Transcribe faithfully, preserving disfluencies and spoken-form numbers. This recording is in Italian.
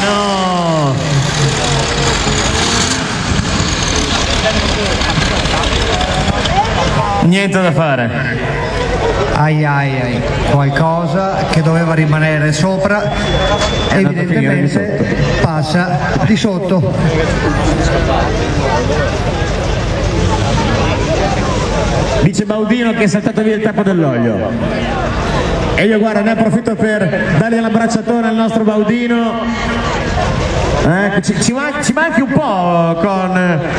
no! Niente da fare. Ai ai ai, qualcosa che doveva rimanere sopra, evidentemente passa di sotto. Dice Baudino che è saltato via il tappo dell'olio. E io guarda, ne approfitto per dargli l'abbracciatore al nostro Baudino. Eh, ci, ci, man ci manchi un po' con...